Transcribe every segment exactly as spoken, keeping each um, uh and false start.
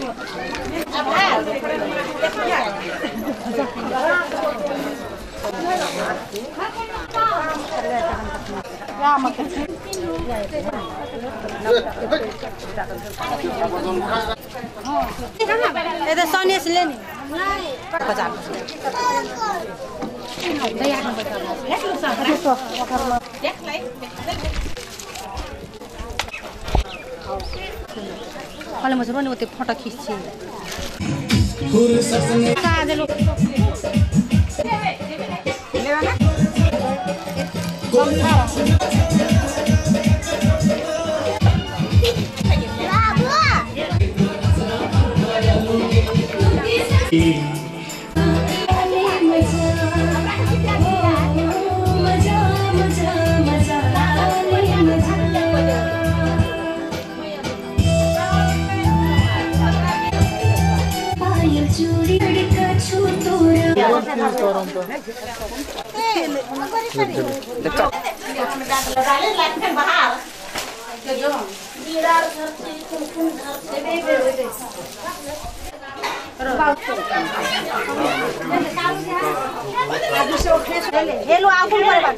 ये तो सोने से लेनी पचास kalau masuk rumah ni foto kisi. Kah ada lu. Hello, aku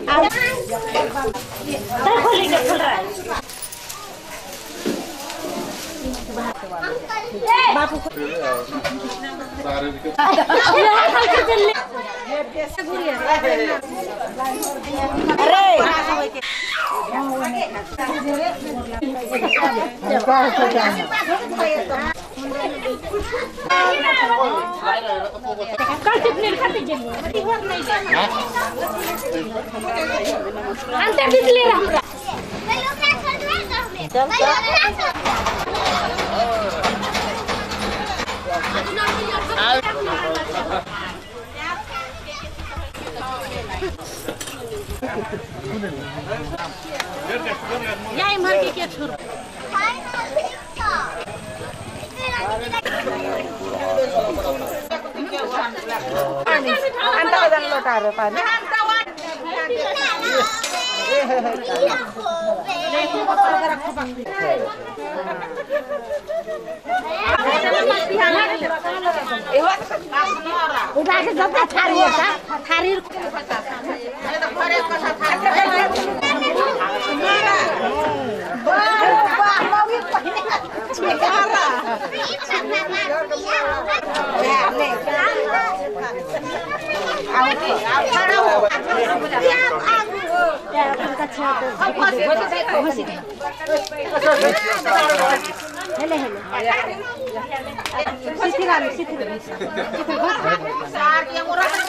Yai mar ke ke chur. Anta dan lotar pan. Udah ke dokter cari ya, cari. Hele hele. Sitiran, sitiran. Saat yang murah kan.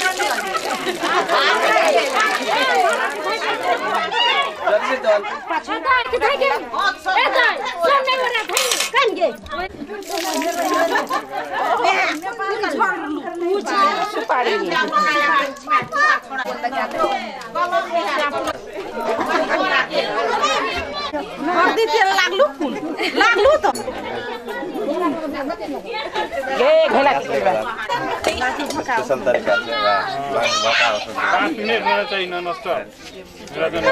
Pacar kita ke? Eta, sampai mana kan ke? Supari. Hardi तेल लागलू फूल लागलू तो ये घला special तरीका से बताओ पाँच मिनट मेरा चाहिए ना नष्ट मेरा देना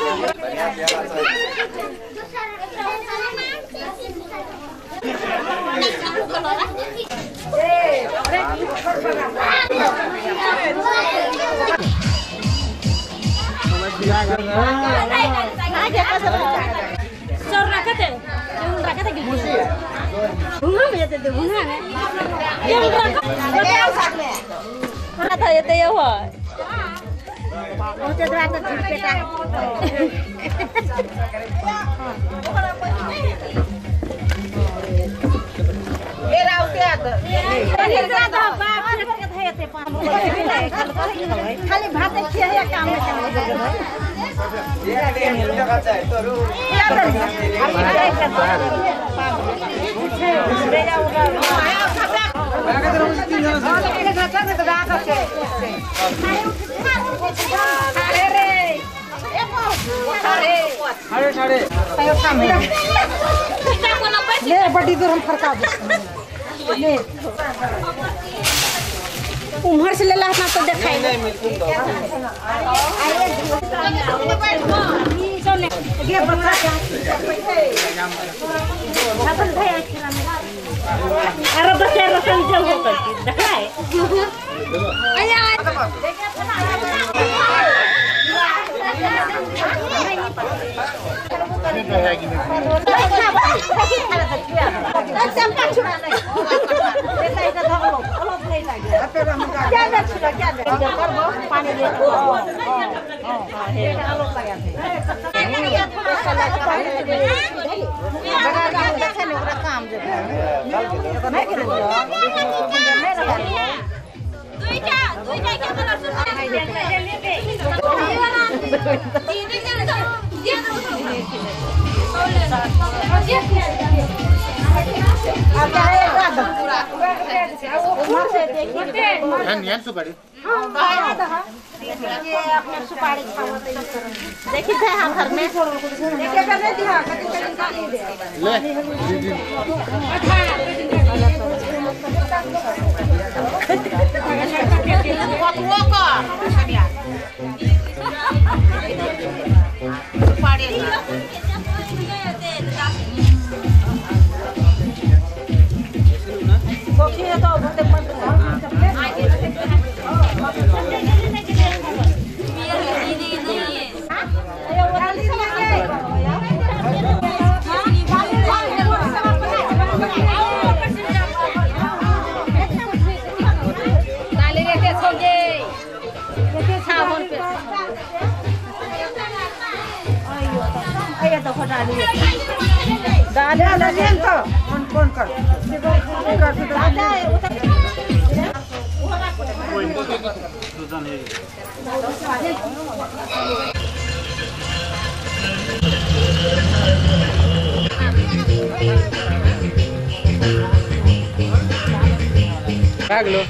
Sor rakate, yang rakate gitu. Bunga begitu tu bunga ni. Yang rakate, betul sakle. Mana tahu ya tahu apa? Oh tu ada tu peta. Era o que ada? Era ada apa? खाली भात खिया है काम में काम ये ये जगह चाहिए तो रू क्या कर हम ये करते ले जाओ मैं कहता हूं तीन जन से लेके जाता है तो दांत से अरे रे ए अरे अरे सारे आयो काम है ले बड़ी दूर हम फरका दे ले उम्र से ले ला अपना तो दिखाई नहीं मिलती सोने ये बता क्या अपन भाई अरे बच्चे रसन जब हो करती देखा है देखी थे हम घर में दादा लगे तो कौन कौन कर Paglo.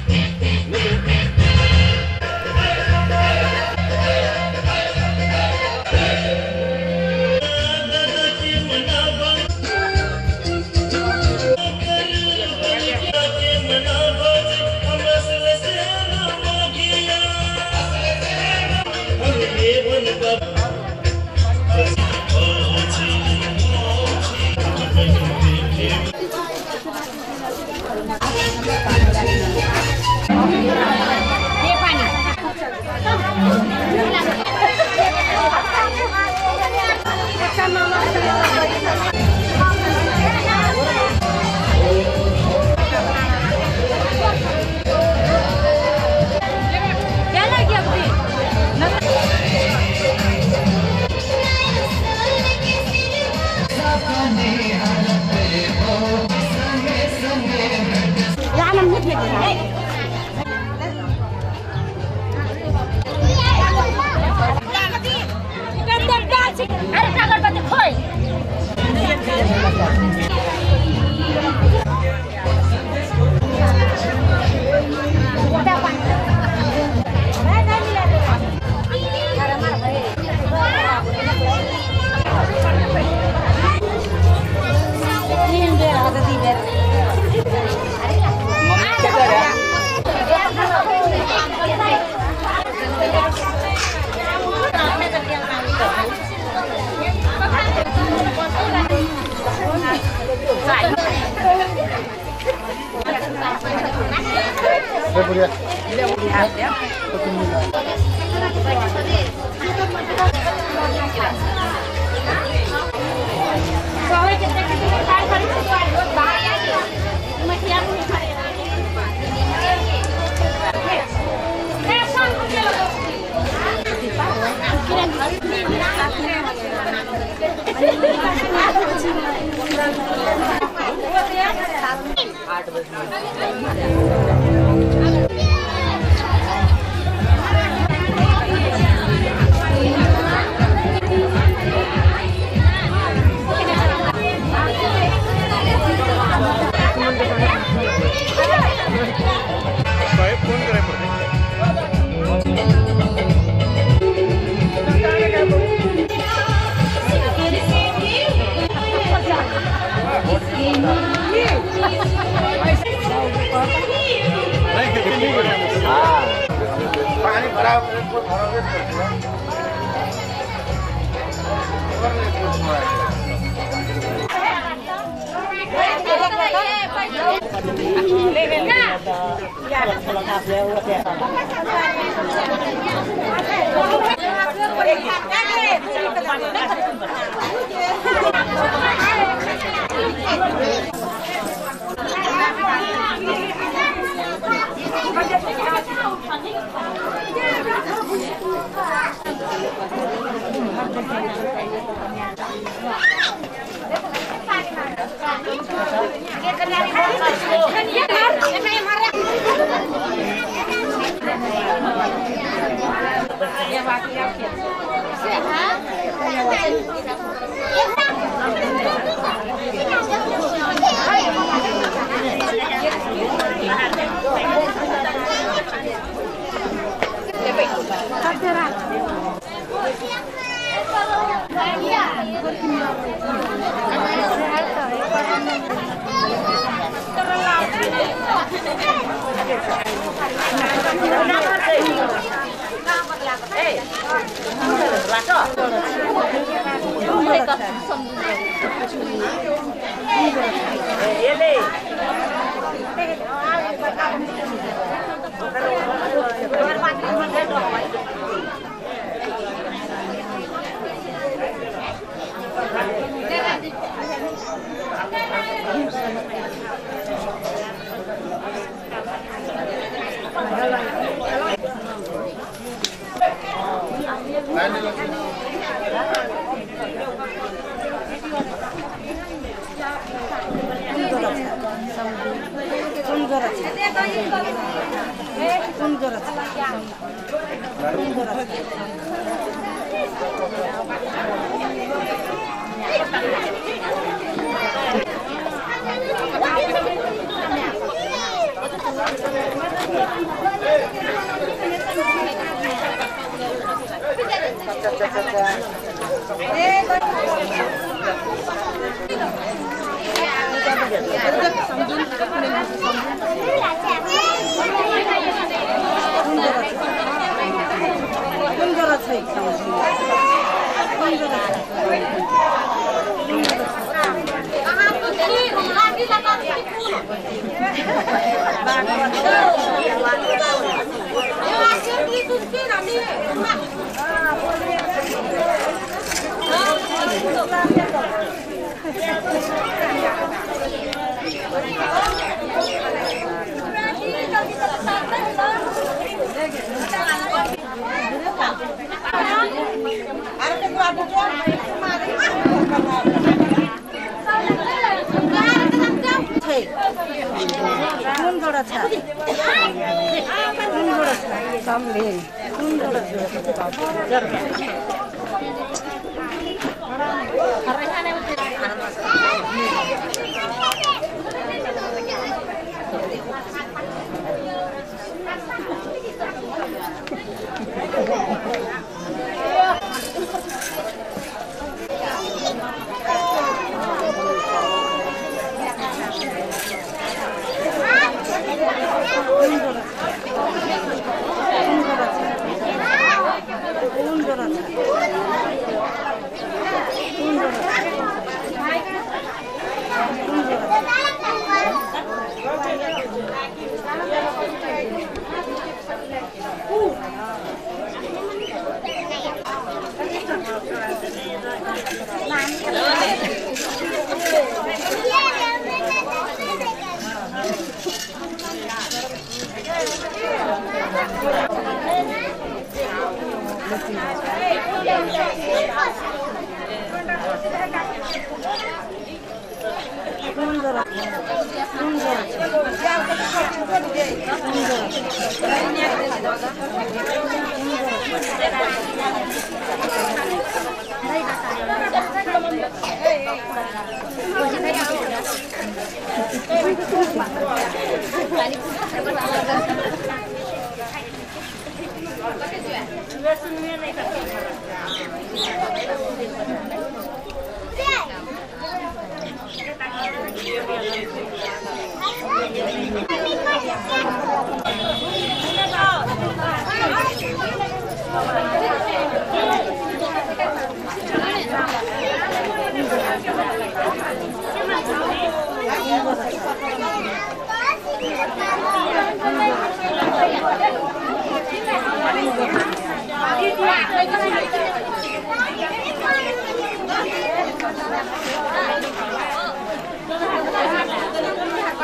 पानी भरा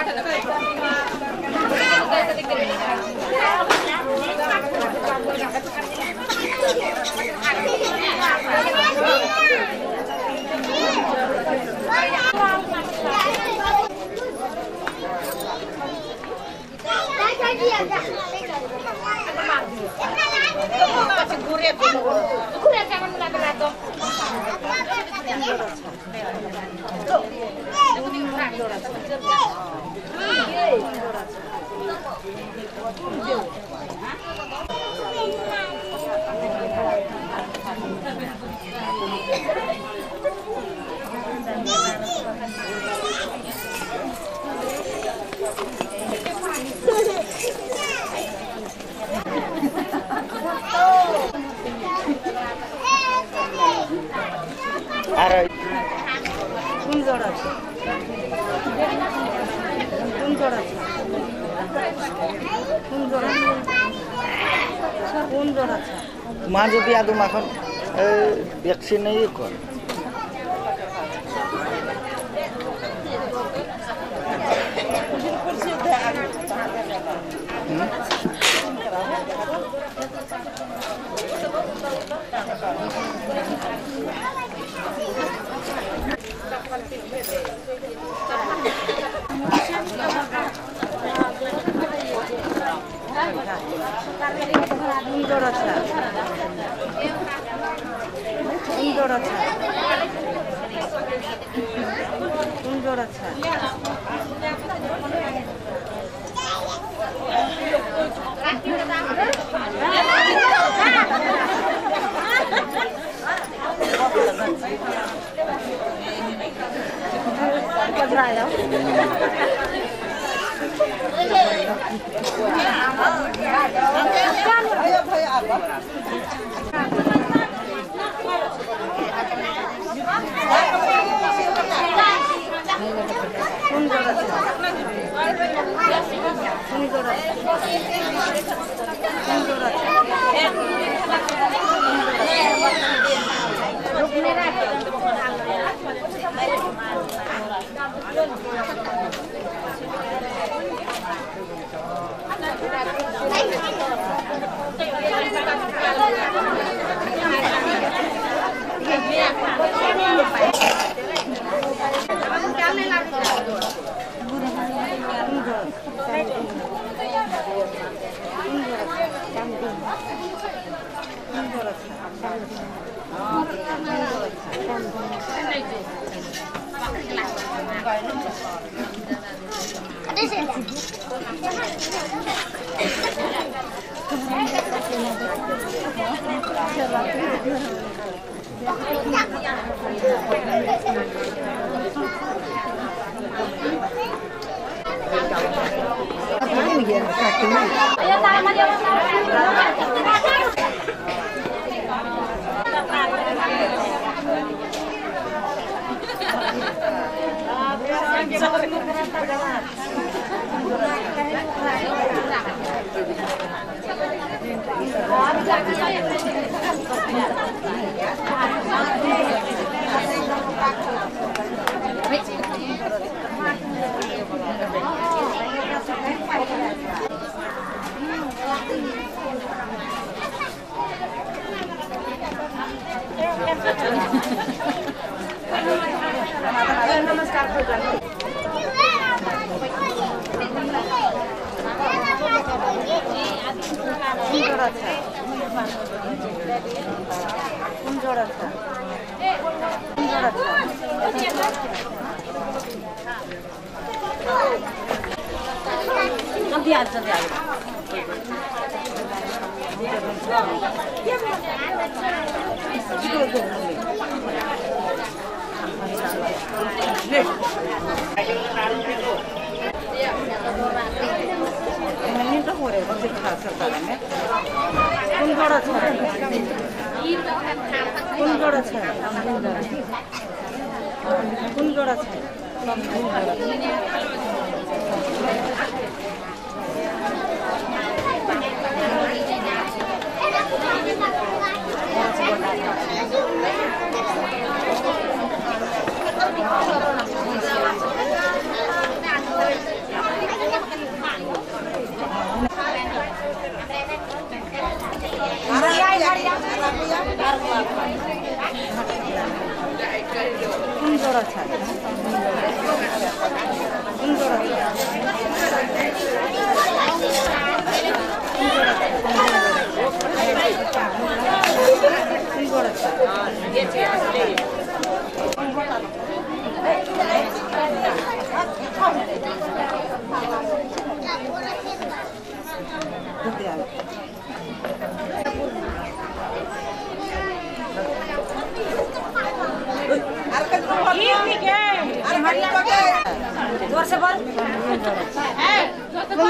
माजो बियादु माखन भ्याक्सिन नै कर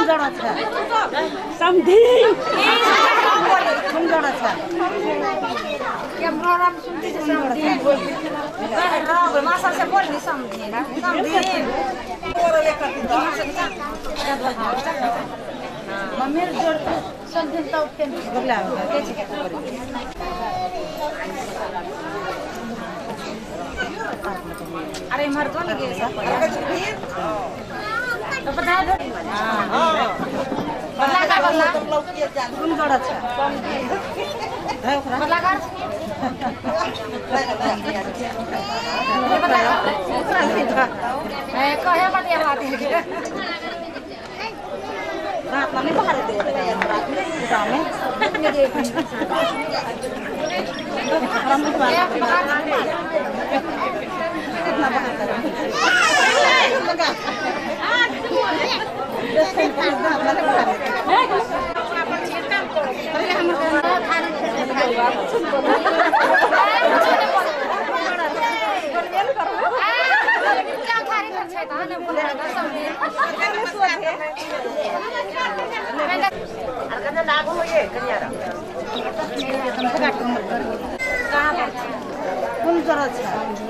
जड़ा छ समधी कुन जड़ा छ के प्रोग्राम सुनते छ समधी र मासा से बोल नि समधी ना समधी ओरले करती मम्मी जोड़ समधी त उठे गला के छ के अरे मर तो नहीं गए तो पता है हां बदला का बदला कुन जड़ा छ है ओकरा बदला कर ए कहे बात ये बात है रात में बाहर दे रात में गांव में हम कितना बाहर लगा कुन जरा छ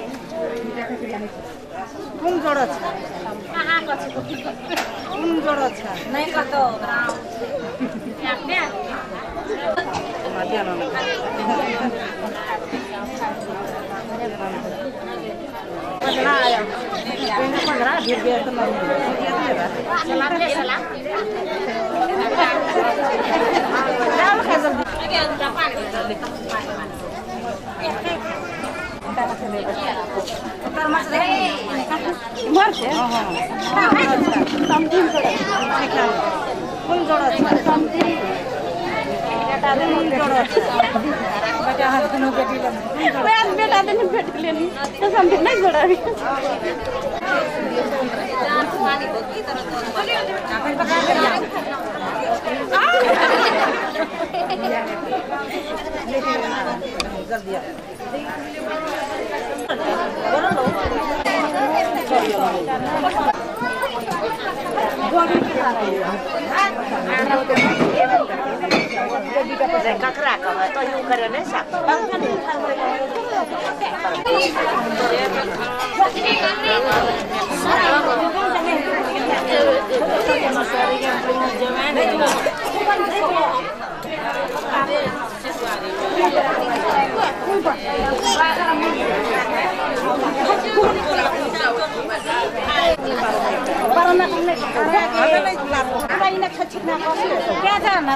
कुन जरा छ कहाँ को छ कुन जरा छ नहीं कतो मध्याह्न पटना आया पंद्रह फिर गया तो सलाम ले सलाम राम खजल आगे अंदर पानी तर मस दे मर छे हां हां समझी कुन जोड़ा छ समझी बेटा दे कुन जोड़ा छ बेटा हाथ दुनु बेटी ले बेटा बेटा दिन भेट लेनी तो समझ नहीं जोड़ा भी पानी को की तरह तो अपन पका कर जल्दी आ ककरा कह तो यू करे नहीं सकता क्या जाना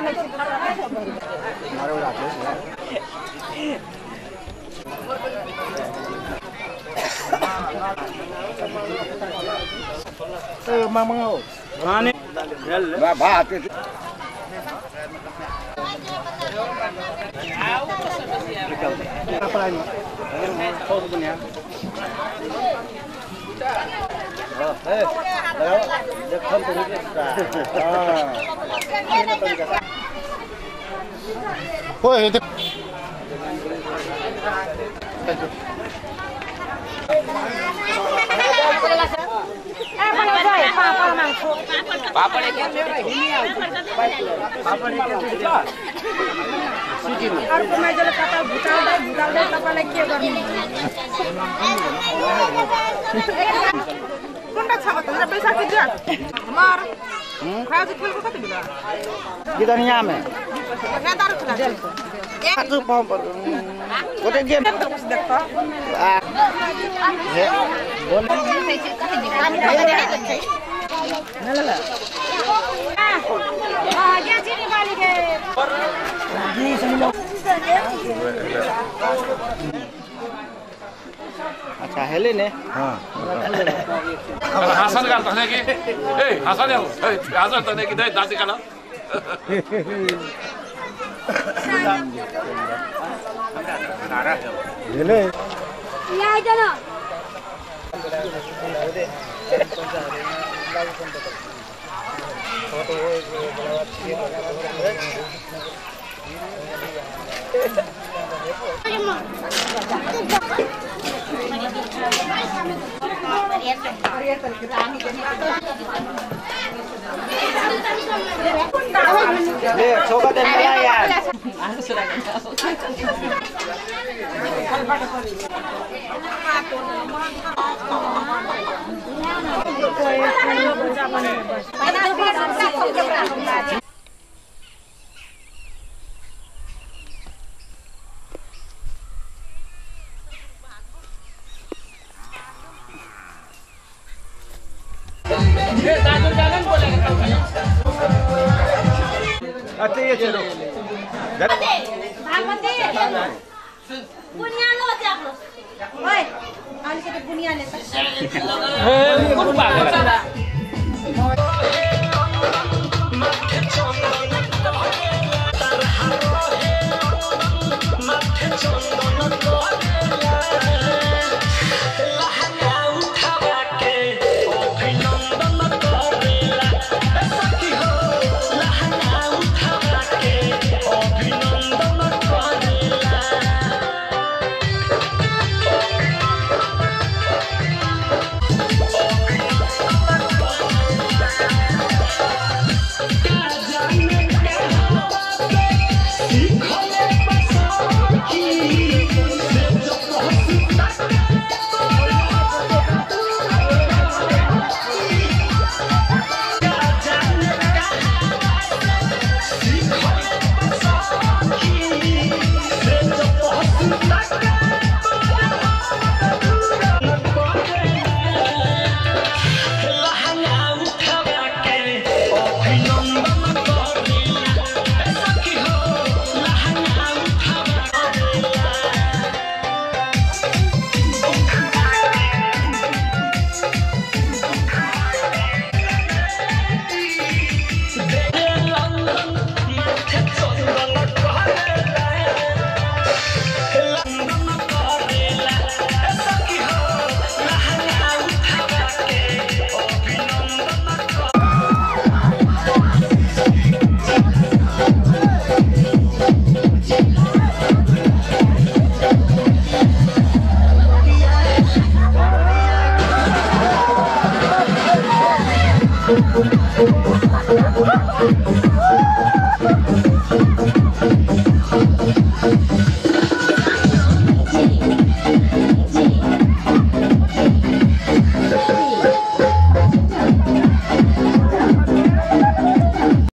Eh, mamang Mane. Ba ba tu. Apa lagi? Kau punya. Oh, eh. Ayo, dekat tu ni. Ah. Oh, itu. पापड़ क्या पापड़ क्या सिटी में और मैं जब खाता भुटाल दे भुटाल दे पापड़ के गर्मी कोनटा छ त पैसा के दिया मार खाज खेल को कति बिला गिदनिया में क्या दारू खिला एक तो पंप कोटे गेम कुछ देखता है बोल ना ला हां क्या चीनी वाली के जी सुन लो अच्छा हेले ने हां हासन का तने की ए हासन यार हासन तने की दे दादी का ना हेले या जाना ले छोका दे मेरा यार अच्छा ये चलो भागवती बुनिया लो जाको ओए अलिकति बुनिया ले त